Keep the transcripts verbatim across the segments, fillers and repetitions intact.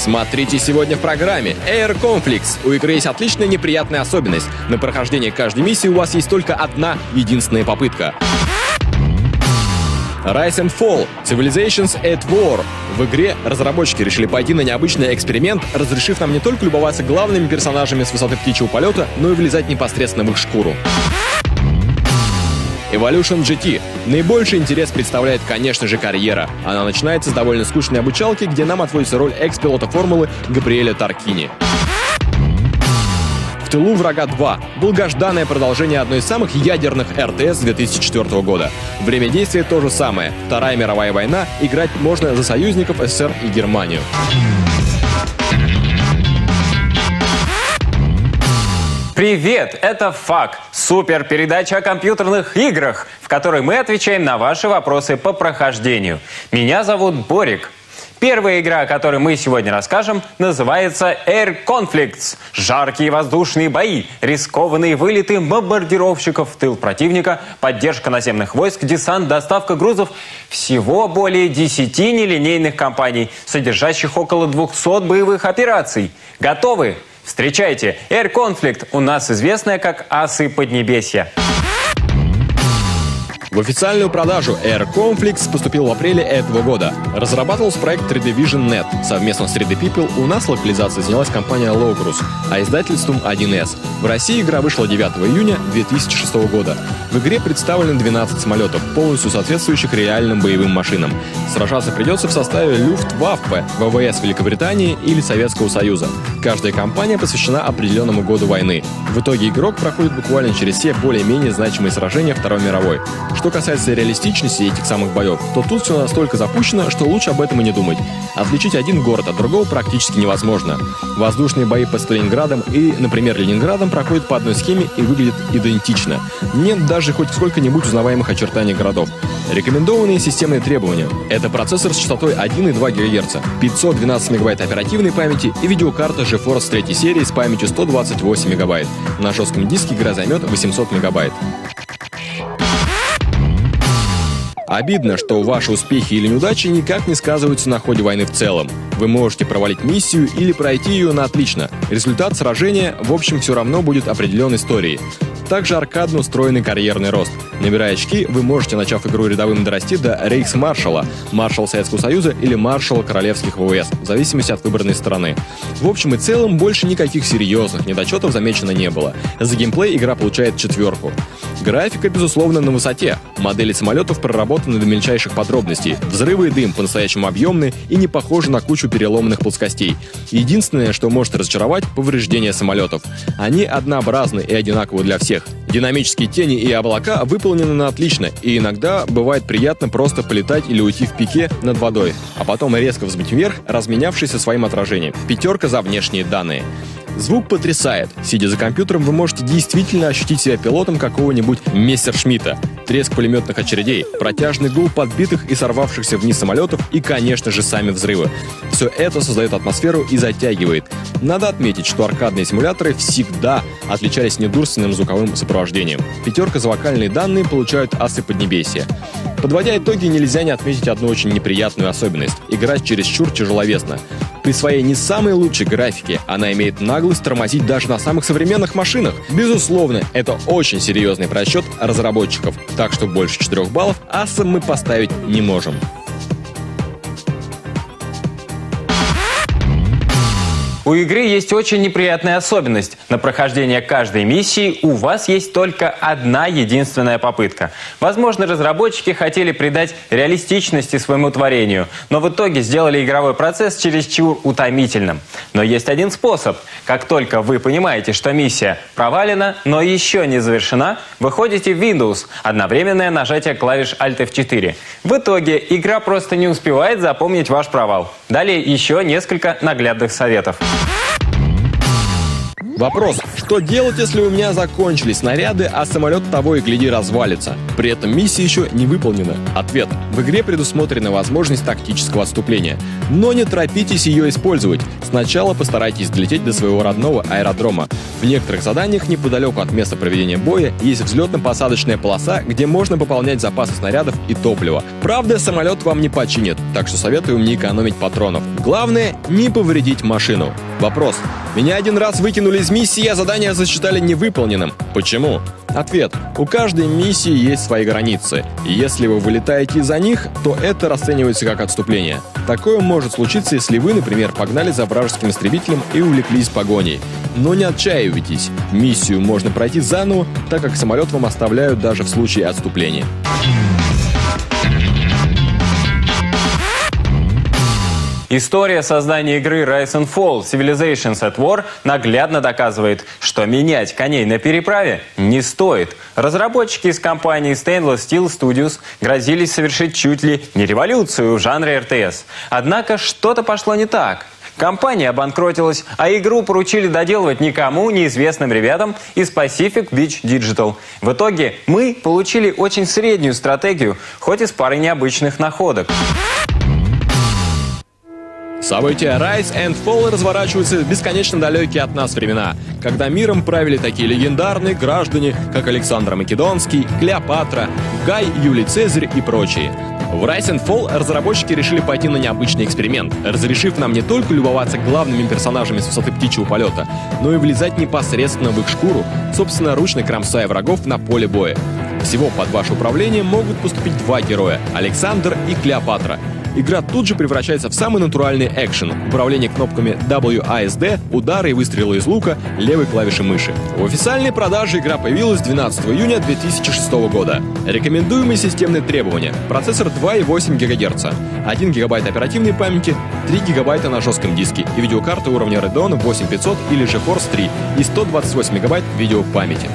Смотрите сегодня в программе Air Conflicts. У игры есть отличная неприятная особенность. На прохождение каждой миссии у вас есть только одна единственная попытка. Rise and Fall – Civilizations at War. В игре разработчики решили пойти на необычный эксперимент, разрешив нам не только любоваться главными персонажами с высоты птичьего полета, но и влезать непосредственно в их шкуру. Evolution джи ти. Наибольший интерес представляет, конечно же, карьера. Она начинается с довольно скучной обучалки, где нам отводится роль экс-пилота формулы Габриэля Таркини. В тылу врага два. Долгожданное продолжение одной из самых ядерных эр тэ эс две тысячи четвёртого года. Время действия то же самое. Вторая мировая война. Играть можно за союзников эс эс эс эр и Германию. Привет, это ФАК, супер передача о компьютерных играх, в которой мы отвечаем на ваши вопросы по прохождению. Меня зовут Борик. Первая игра, о которой мы сегодня расскажем, называется Air Conflicts. Жаркие воздушные бои, рискованные вылеты бомбардировщиков в тыл противника, поддержка наземных войск, десант, доставка грузов. Всего более десяти нелинейных кампаний, содержащих около двухсот боевых операций. Готовы? Встречайте, Air Conflict, у нас известная как Асы Поднебесья. В официальную продажу Air Conflicts поступил в апреле этого года. Разрабатывался проект три дэ Vision нет. Совместно с три дэ People у нас локализацией занялась компания Logrus, а издательством один эс. В России игра вышла девятого июня две тысячи шестого года. В игре представлены двенадцать самолетов, полностью соответствующих реальным боевым машинам. Сражаться придется в составе Люфтваффе, вэ вэ эс Великобритании или Советского Союза. Каждая кампания посвящена определенному году войны. В итоге игрок проходит буквально через все более-менее значимые сражения Второй мировой. Что касается реалистичности этих самых боев, то тут все настолько запущено, что лучше об этом и не думать. Отличить один город от другого практически невозможно. Воздушные бои под Сталинградом и, например, Ленинградом проходят по одной схеме и выглядят идентично. Нет даже хоть сколько-нибудь узнаваемых очертаний городов. Рекомендованные системные требования – это процессор с частотой один и два гигагерца, пятьсот двенадцать мегабайт оперативной памяти и видеокарта GeForce третьей серии с памятью сто двадцать восемь мегабайт. На жестком диске игра займет восемьсот мегабайт. Обидно, что ваши успехи или неудачи никак не сказываются на ходе войны в целом. Вы можете провалить миссию или пройти ее на отлично. Результат сражения, в общем, все равно будет определенной историей. Также аркадно устроенный карьерный рост. Набирая очки, вы можете, начав игру рядовым, дорасти до рейхсмаршала, маршала Советского Союза или маршала королевских вэ вэ эс, в зависимости от выбранной стороны. В общем и целом, больше никаких серьезных недочетов замечено не было. За геймплей игра получает четверку. Графика, безусловно, на высоте. Модели самолетов проработаны до мельчайших подробностей. Взрывы и дым по-настоящему объемны и не похожи на кучу переломанных плоскостей. Единственное, что может разочаровать – повреждения самолетов. Они однообразны и одинаковы для всех. Динамические тени и облака выполнены на отлично, и иногда бывает приятно просто полетать или уйти в пике над водой, а потом резко взмыть вверх, разменявшись со своим отражением. Пятерка за внешние данные. Звук потрясает. Сидя за компьютером, вы можете действительно ощутить себя пилотом какого-нибудь Мессершмитта. Треск пулеметных очередей, протяжный гул подбитых и сорвавшихся вниз самолетов и, конечно же, сами взрывы. Все это создает атмосферу и затягивает. Надо отметить, что аркадные симуляторы всегда отличались недурственным звуковым сопровождением. Пятерка за вокальные данные получают Асы Поднебесья. Подводя итоги, нельзя не отметить одну очень неприятную особенность – играть чересчур тяжеловесно. При своей не самой лучшей графике она имеет наглость тормозить даже на самых современных машинах. Безусловно, это очень серьезный просчет разработчиков, так что больше четырёх баллов асам мы поставить не можем. У игры есть очень неприятная особенность. На прохождение каждой миссии у вас есть только одна единственная попытка. Возможно, разработчики хотели придать реалистичности своему творению, но в итоге сделали игровой процесс чересчур утомительным. Но есть один способ. Как только вы понимаете, что миссия провалена, но еще не завершена, выходите в Windows, одновременное нажатие клавиш Alt эф четыре. В итоге игра просто не успевает запомнить ваш провал. Далее еще несколько наглядных советов. Вопрос: что делать, если у меня закончились снаряды, а самолет того и гляди развалится? При этом миссия еще не выполнена. Ответ: в игре предусмотрена возможность тактического отступления. Но не торопитесь ее использовать. Сначала постарайтесь долететь до своего родного аэродрома. В некоторых заданиях неподалеку от места проведения боя есть взлетно-посадочная полоса, где можно пополнять запасы снарядов и топлива. Правда, самолет вам не починит, так что советуем не экономить патронов. Главное — не повредить машину. Вопрос: меня один раз выкинули из миссии, а задание засчитали невыполненным. Почему? Ответ: у каждой миссии есть свои границы. И если вы вылетаете из-за них, то это расценивается как отступление. Такое может случиться, если вы, например, погнали за вражеским истребителем и увлеклись погоней. Но не отчаивайтесь. Миссию можно пройти заново, так как самолет вам оставляют даже в случае отступления. История создания игры Rise and Fall Civilizations at War наглядно доказывает, что менять коней на переправе не стоит. Разработчики из компании Stainless Steel Studios грозились совершить чуть ли не революцию в жанре эр тэ эс. Однако что-то пошло не так. Компания обанкротилась, а игру поручили доделывать никому неизвестным ребятам из Pacific Beach Digital. В итоге мы получили очень среднюю стратегию, хоть и с парой необычных находок. События Rise and Fall разворачиваются в бесконечно далекие от нас времена, когда миром правили такие легендарные граждане, как Александр Македонский, Клеопатра, Гай Юлий Цезарь и прочие. В Rise and Fall разработчики решили пойти на необычный эксперимент, разрешив нам не только любоваться главными персонажами с высоты птичьего полета, но и влезать непосредственно в их шкуру, собственноручно кромсая врагов на поле боя. Всего под ваше управление могут поступить два героя — Александр и Клеопатра. Игра тут же превращается в самый натуральный экшен. Управление кнопками дабл ю а эс ди, удары и выстрелы из лука, левой клавиши мыши. В официальной продаже игра появилась двенадцатого июня две тысячи шестого года. Рекомендуемые системные требования: процессор два и восемь гигагерца, один гигабайт оперативной памяти, три гигабайта на жестком диске и видеокарта уровня Radeon восемь пятьсот или GeForce три и сто двадцать восемь мегабайт видеопамяти.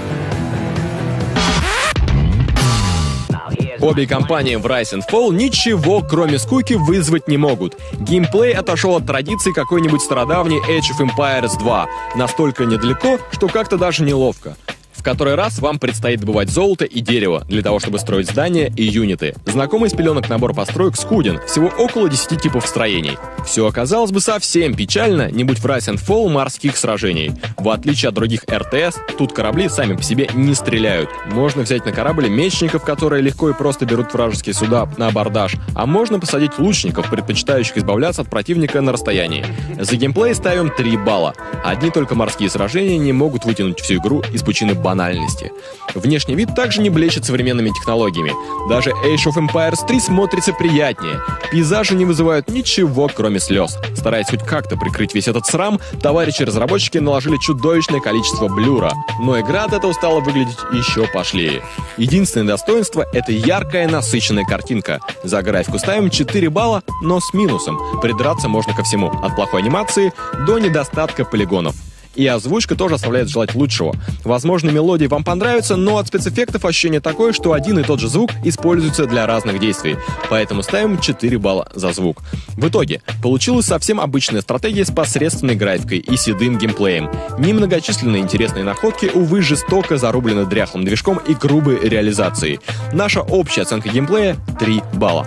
Обе компании в Rise and Fall ничего, кроме скуки, вызвать не могут. Геймплей отошел от традиций какой-нибудь стародавней Age of Empires два. Настолько недалеко, что как-то даже неловко. В который раз вам предстоит добывать золото и дерево для того, чтобы строить здания и юниты. Знакомый с пеленок набор построек скуден, всего около десяти типов строений. Все оказалось бы совсем печально, не будь в Rise and Fall морских сражений. В отличие от других эр тэ эс, тут корабли сами по себе не стреляют. Можно взять на корабль мечников, которые легко и просто берут вражеские суда на абордаж, а можно посадить лучников, предпочитающих избавляться от противника на расстоянии. За геймплей ставим три балла. Одни только морские сражения не могут вытянуть всю игру из пучины банальности. Внешний вид также не блещет современными технологиями. Даже Age of Empires три смотрится приятнее. Пейзажи не вызывают ничего, кроме слез. Стараясь хоть как-то прикрыть весь этот срам, товарищи-разработчики наложили чудовищное количество блюра. Но игра от этого стала выглядеть еще пошлее. Единственное достоинство — это яркая, насыщенная картинка. За графику ставим четыре балла, но с минусом. Придраться можно ко всему, от плохой анимации до недостатка полигонов. И озвучка тоже оставляет желать лучшего. Возможно, мелодии вам понравятся, но от спецэффектов ощущение такое, что один и тот же звук используется для разных действий. Поэтому ставим четыре балла за звук. В итоге, получилась совсем обычная стратегия с посредственной графикой и седым геймплеем. Немногочисленные интересные находки, увы, жестоко зарублены дряхлым движком и грубой реализацией. Наша общая оценка геймплея — три балла.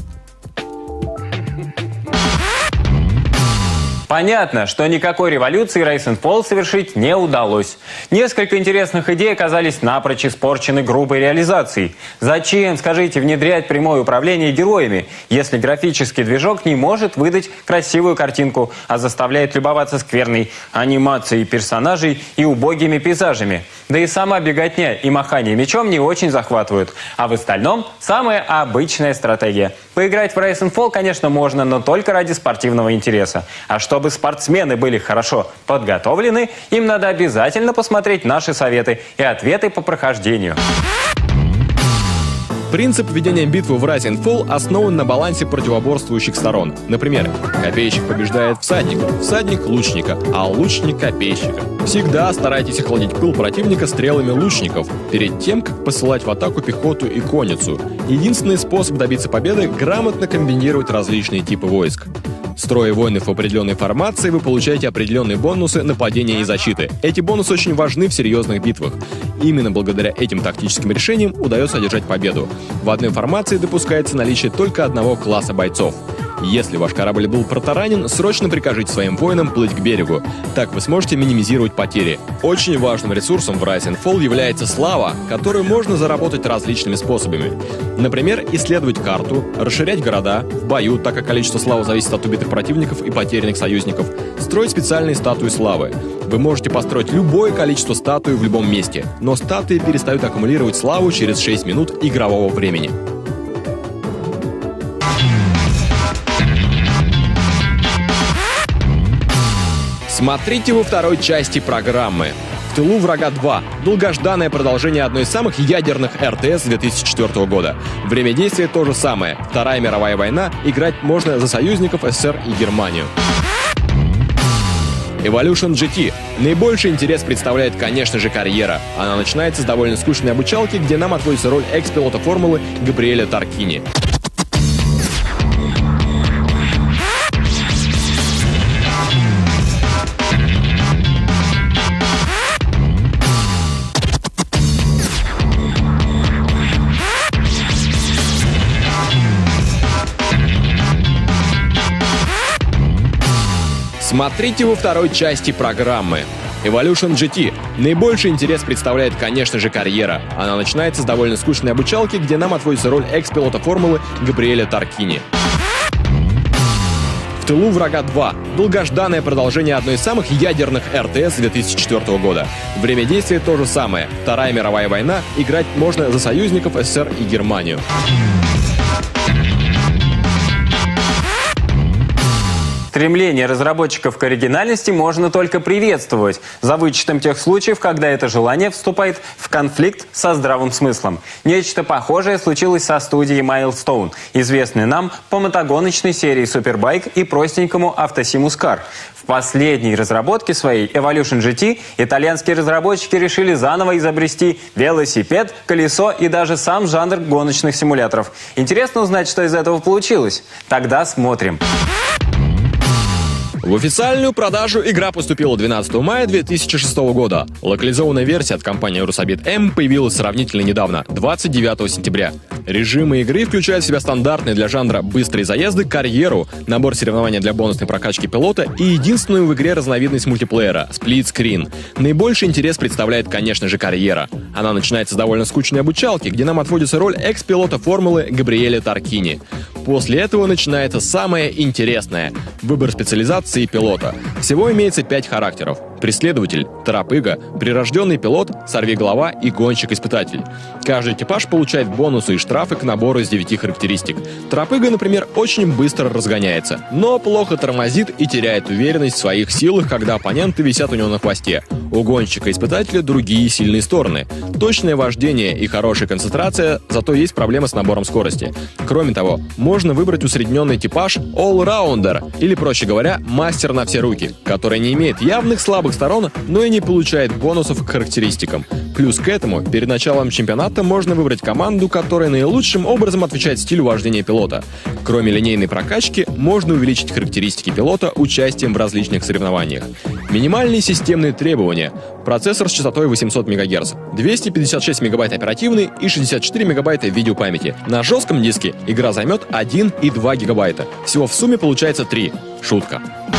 Понятно, что никакой революции Rise and Fall совершить не удалось. Несколько интересных идей оказались напрочь испорчены грубой реализацией. Зачем, скажите, внедрять прямое управление героями, если графический движок не может выдать красивую картинку, а заставляет любоваться скверной анимацией персонажей и убогими пейзажами? Да и сама беготня и махание мечом не очень захватывают. А в остальном самая обычная стратегия. Поиграть в Rise and Fall, конечно, можно, но только ради спортивного интереса. А чтобы спортсмены были хорошо подготовлены, им надо обязательно посмотреть наши советы и ответы по прохождению. Принцип ведения битвы в Rise and Fall основан на балансе противоборствующих сторон. Например, копейщик побеждает всадника, всадник — лучника, а лучник — копейщика. Всегда старайтесь охладить пыл противника стрелами лучников, перед тем, как посылать в атаку пехоту и конницу. Единственный способ добиться победы — грамотно комбинировать различные типы войск. Строя воинов в определенной формации, вы получаете определенные бонусы нападения и защиты. Эти бонусы очень важны в серьезных битвах. Именно благодаря этим тактическим решениям удается одержать победу. В одной формации допускается наличие только одного класса бойцов. Если ваш корабль был протаранен, срочно прикажите своим воинам плыть к берегу. Так вы сможете минимизировать потери. Очень важным ресурсом в Rise and Fall является слава, которую можно заработать различными способами. Например, исследовать карту, расширять города в бою, так как количество славы зависит от убитых противников и потерянных союзников, строить специальные статуи славы. Вы можете построить любое количество статуй в любом месте, но статуи перестают аккумулировать славу через шесть минут игрового времени. Смотрите во второй части программы. В тылу врага два. Долгожданное продолжение одной из самых ядерных эр тэ эс две тысячи четвёртого года. Время действия то же самое. Вторая мировая война. Играть можно за союзников эс эс эс эр и Германию. Evolution джи ти. Наибольший интерес представляет, конечно же, карьера. Она начинается с довольно скучной обучалки, где нам отводится роль экс-пилота формулы Габриэля Таркини. Смотрите во второй части программы. Evolution джи ти. Наибольший интерес представляет, конечно же, карьера. Она начинается с довольно скучной обучалки, где нам отводится роль экс-пилота формулы Габриэля Таркини. В тылу врага два. Долгожданное продолжение одной из самых ядерных эр тэ эс две тысячи четвёртого года. Время действия то же самое. Вторая мировая война. Играть можно за союзников эс эс эс эр и Германию. Стремление разработчиков к оригинальности можно только приветствовать, за вычетом тех случаев, когда это желание вступает в конфликт со здравым смыслом. Нечто похожее случилось со студией Milestone, известной нам по мотогоночной серии Superbike и простенькому автосимус Car. В последней разработке своей Evolution джи ти итальянские разработчики решили заново изобрести велосипед, колесо и даже сам жанр гоночных симуляторов. Интересно узнать, что из этого получилось? Тогда смотрим. В официальную продажу игра поступила двенадцатого мая две тысячи шестого года. Локализованная версия от компании Rusabit эм появилась сравнительно недавно, двадцать девятого сентября. Режимы игры включают в себя стандартные для жанра быстрые заезды, карьеру, набор соревнований для бонусной прокачки пилота и единственную в игре разновидность мультиплеера – сплит-скрин. Наибольший интерес представляет, конечно же, карьера. Она начинается с довольно скучной обучалки, где нам отводится роль экс-пилота формулы Габриэля Таркини. После этого начинается самое интересное – выбор специализации пилота. Всего имеется пять характеров. Преследователь, торопыга, прирожденный пилот, сорвиголова и гонщик-испытатель. Каждый типаж получает бонусы и штрафы к набору из девяти характеристик. Торопыга, например, очень быстро разгоняется, но плохо тормозит и теряет уверенность в своих силах, когда оппоненты висят у него на хвосте. У гонщика-испытателя другие сильные стороны. Точное вождение и хорошая концентрация, зато есть проблема с набором скорости. Кроме того, можно выбрать усредненный типаж All-Rounder, или, проще говоря, мастер на все руки, который не имеет явных слабых сторон, но и не получает бонусов к характеристикам. Плюс к этому, перед началом чемпионата можно выбрать команду, которая наилучшим образом отвечает стилю вождения пилота. Кроме линейной прокачки, можно увеличить характеристики пилота участием в различных соревнованиях. Минимальные системные требования. Процессор с частотой восемьсот мегагерц, двести пятьдесят шесть мегабайт оперативной и шестьдесят четыре мегабайта видеопамяти. На жестком диске игра займет один и два гигабайта. Всего в сумме получается три. Шутка.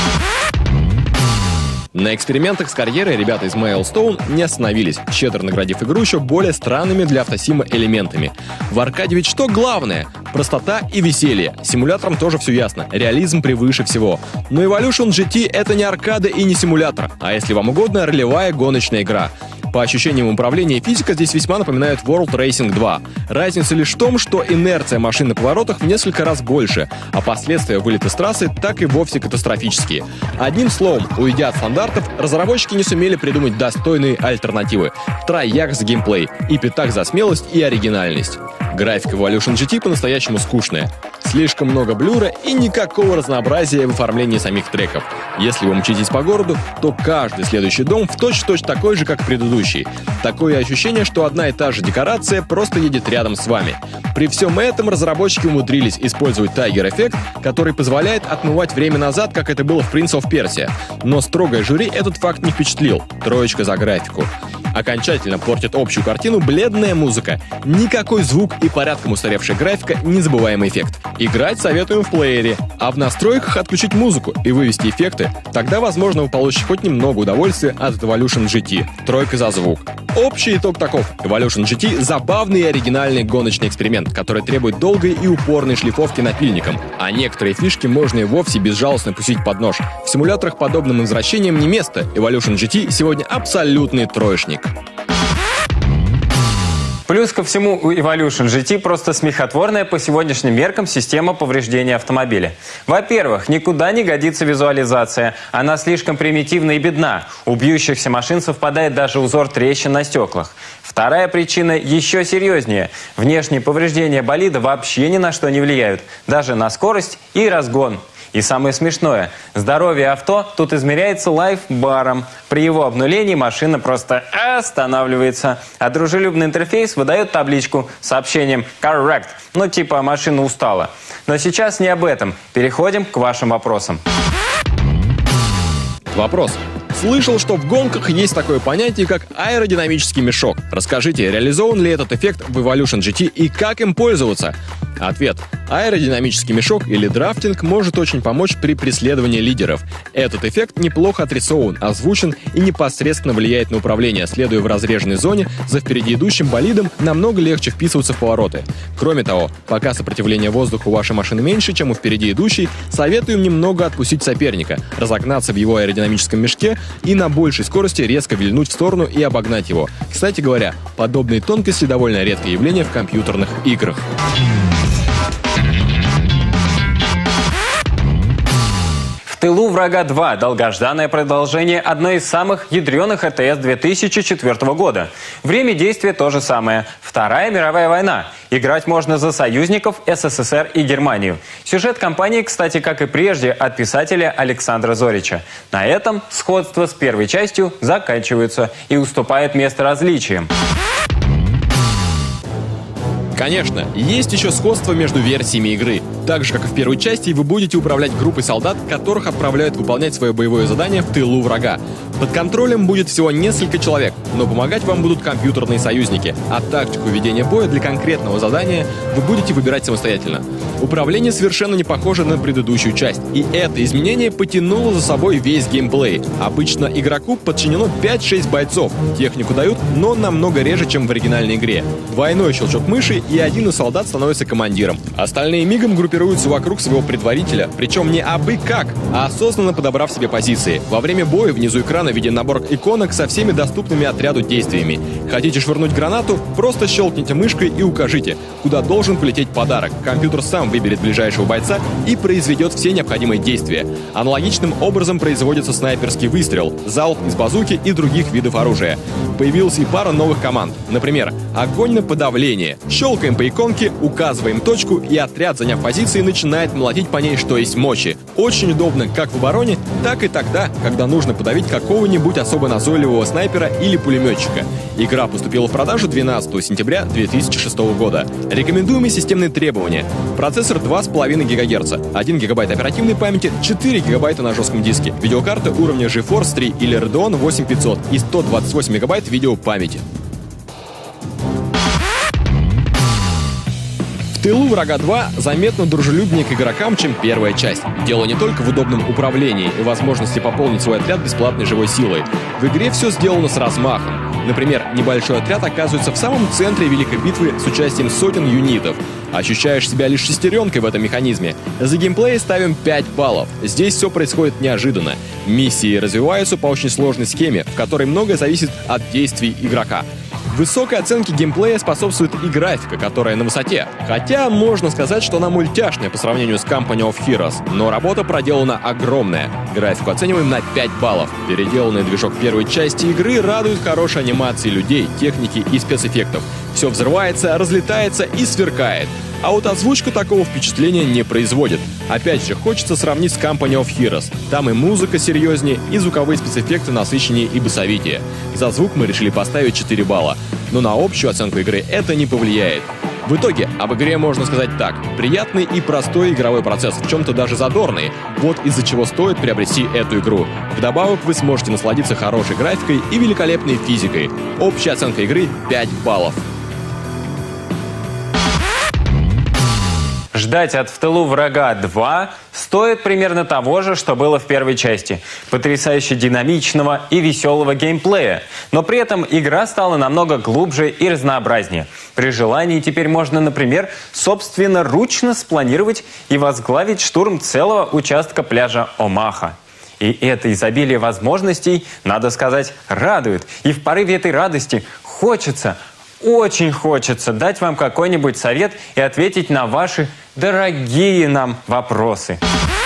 На экспериментах с карьерой ребята из Milestone не остановились, щедро наградив игру еще более странными для автосима элементами. В аркаде ведь что главное? Простота и веселье. Симулятором тоже все ясно, реализм превыше всего. Но Evolution джи ти — это не аркада и не симулятор, а, если вам угодно, ролевая гоночная игра. По ощущениям управления и физика здесь весьма напоминает World Racing два. Разница лишь в том, что инерция машин на поворотах в несколько раз больше, а последствия вылета с трассы так и вовсе катастрофические. Одним словом, уйдя от стандартов, разработчики не сумели придумать достойные альтернативы. Трояк за геймплей и пятак за смелость и оригинальность. Графика Evolution джи ти по-настоящему скучная. слишком много блюра и никакого разнообразия в оформлении самих треков. Если вы мчитесь по городу, то каждый следующий дом в точь-в-точь такой же, как предыдущий. Такое ощущение, что одна и та же декорация просто едет рядом с вами. При всем этом разработчики умудрились использовать Tiger-эффект, который позволяет отмывать время назад, как это было в Prince of Persia. Но строгое жюри этот факт не впечатлил. Троечка за графику. Окончательно портит общую картину бледная музыка. Никакой звук и порядком устаревшая графика — незабываемый эффект. Играть советуем в плеере, а в настройках отключить музыку и вывести эффекты. Тогда, возможно, вы получите хоть немного удовольствия от Evolution джи ти. Тройка за звук. Общий итог таков. Evolution джи ти — забавный и оригинальный гоночный эксперимент, который требует долгой и упорной шлифовки напильником. А некоторые фишки можно и вовсе безжалостно пустить под нож. В симуляторах подобным извращениям не место. Evolution джи ти сегодня абсолютный троечник. Плюс ко всему, у Evolution джи ти просто смехотворная по сегодняшним меркам система повреждения автомобиля. Во-первых, никуда не годится визуализация. Она слишком примитивна и бедна. У бьющихся машин совпадает даже узор трещин на стеклах. Вторая причина еще серьезнее. Внешние повреждения болида вообще ни на что не влияют. Даже на скорость и разгон. И самое смешное, здоровье авто тут измеряется лайфбаром. При его обнулении машина просто останавливается. А дружелюбный интерфейс выдает табличку с сообщением «Correct». Ну типа машина устала. Но сейчас не об этом. Переходим к вашим вопросам. Вопрос. Слышал, что в гонках есть такое понятие, как аэродинамический мешок. Расскажите, реализован ли этот эффект в Evolution джи ти и как им пользоваться? Ответ. Аэродинамический мешок или драфтинг может очень помочь при преследовании лидеров. Этот эффект неплохо отрисован, озвучен и непосредственно влияет на управление. Следуя в разреженной зоне, за впереди идущим болидом намного легче вписываться в повороты. Кроме того, пока сопротивление воздуха у вашей машины меньше, чем у впереди идущей, советуем немного отпустить соперника, разогнаться в его аэродинамическом мешке и на большей скорости резко вильнуть в сторону и обогнать его. Кстати говоря, подобные тонкости довольно редкое явление в компьютерных играх. В тылу врага два. Долгожданное продолжение одной из самых ядреных эр тэ эс две тысячи четвёртого года. Время действия то же самое. Вторая мировая война. Играть можно за союзников эс эс эс эр и Германию. Сюжет кампании, кстати, как и прежде, от писателя Александра Зорича. На этом сходство с первой частью заканчивается и уступает место различиям. Конечно, есть еще сходство между версиями игры. Так же, как и в первой части, вы будете управлять группой солдат, которых отправляют выполнять свое боевое задание в тылу врага. Под контролем будет всего несколько человек, но помогать вам будут компьютерные союзники, а тактику ведения боя для конкретного задания вы будете выбирать самостоятельно. Управление совершенно не похоже на предыдущую часть, и это изменение потянуло за собой весь геймплей. Обычно игроку подчинено пять-шесть бойцов, технику дают, но намного реже, чем в оригинальной игре. Двойной щелчок мыши, и один из солдат становится командиром. Остальные мигом группируются вокруг своего предварителя, причем не абы как, а осознанно подобрав себе позиции. Во время боя внизу экрана виден набор иконок со всеми доступными отряду действиями. Хотите швырнуть гранату? Просто щелкните мышкой и укажите, куда должен полететь подарок. Компьютер сам выберет ближайшего бойца и произведет все необходимые действия. Аналогичным образом производится снайперский выстрел, залп из базуки и других видов оружия. Появилась и пара новых команд. Например, огонь на подавление. Щелкаем по иконке, указываем точку, и отряд, заняв позиции, начинает молотить по ней, что есть мочи. Очень удобно как в обороне, так и тогда, когда нужно подавить какого-нибудь особо назойливого снайпера или пулеметчика. Игра поступила в продажу двенадцатого сентября две тысячи шестого года. Рекомендуемые системные требования. Процессор два с половиной гигагерца, один гигабайт оперативной памяти, четыре гигабайта на жестком диске, видеокарта уровня GeForce три или Radeon восемь пятьсот и сто двадцать восемь мегабайт видеопамяти. В тылу врага два заметно дружелюбнее к игрокам, чем первая часть. Дело не только в удобном управлении и возможности пополнить свой отряд бесплатной живой силой. В игре все сделано с размахом. Например, небольшой отряд оказывается в самом центре великой битвы с участием сотен юнитов. Ощущаешь себя лишь шестеренкой в этом механизме. За геймплей ставим пять баллов. Здесь все происходит неожиданно. Миссии развиваются по очень сложной схеме, в которой многое зависит от действий игрока. Высокой оценке геймплея способствует и графика, которая на высоте. Хотя можно сказать, что она мультяшная по сравнению с Company of Heroes, но работа проделана огромная. Графику оцениваем на пять баллов. Переделанный движок первой части игры радует хорошей анимацией людей, техники и спецэффектов. Все взрывается, разлетается и сверкает. А вот озвучка такого впечатления не производит. Опять же, хочется сравнить с Company of Heroes. Там и музыка серьезнее, и звуковые спецэффекты насыщеннее и басовитее. За звук мы решили поставить четыре балла. Но на общую оценку игры это не повлияет. В итоге, об игре можно сказать так. Приятный и простой игровой процесс, в чем-то даже задорный. Вот из-за чего стоит приобрести эту игру. Вдобавок вы сможете насладиться хорошей графикой и великолепной физикой. Общая оценка игры пять баллов. Ждать от «В тылу врага два» стоит примерно того же, что было в первой части. Потрясающе динамичного и веселого геймплея. Но при этом игра стала намного глубже и разнообразнее. При желании теперь можно, например, собственноручно спланировать и возглавить штурм целого участка пляжа Омаха. И это изобилие возможностей, надо сказать, радует. И в порыве этой радости хочется, очень хочется дать вам какой-нибудь совет и ответить на ваши дорогие нам вопросы.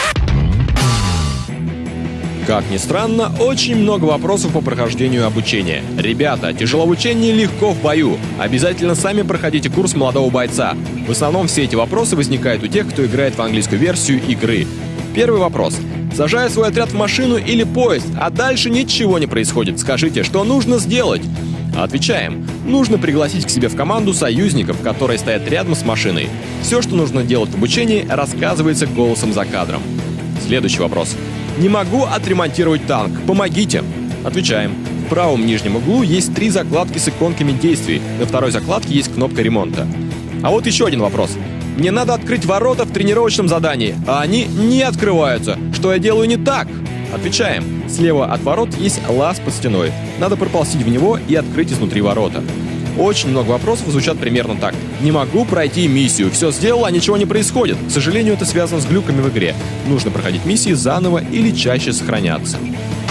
Как ни странно, очень много вопросов по прохождению обучения. Ребята, тяжело в учении, легко в бою. Обязательно сами проходите курс молодого бойца. В основном все эти вопросы возникают у тех, кто играет в английскую версию игры. Первый вопрос. Сажая свой отряд в машину или поезд, а дальше ничего не происходит. Скажите, что нужно сделать? Отвечаем. Нужно пригласить к себе в команду союзников, которые стоят рядом с машиной. Все, что нужно делать в обучении, рассказывается голосом за кадром. Следующий вопрос. Не могу отремонтировать танк. Помогите. Отвечаем. В правом нижнем углу есть три закладки с иконками действий. На второй закладке есть кнопка ремонта. А вот еще один вопрос. Мне надо открыть ворота в тренировочном задании, а они не открываются. Что я делаю не так? Отвечаем. Слева от ворот есть лаз под стеной. Надо проползти в него и открыть изнутри ворота. Очень много вопросов звучат примерно так. Не могу пройти миссию. Все сделал, а ничего не происходит. К сожалению, это связано с глюками в игре. Нужно проходить миссии заново или чаще сохраняться.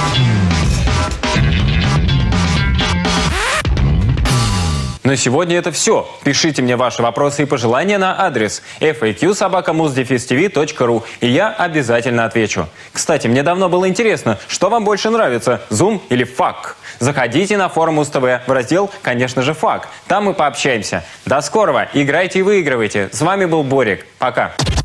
На сегодня это все. Пишите мне ваши вопросы и пожелания на адрес эф эй кью собака муз дефис ти ви точка ру, и я обязательно отвечу. Кстати, мне давно было интересно, что вам больше нравится, Zoom или фак? Заходите на форум Муз-ТВ в раздел, конечно же, фак. Там мы пообщаемся. До скорого. Играйте и выигрывайте. С вами был Борик. Пока.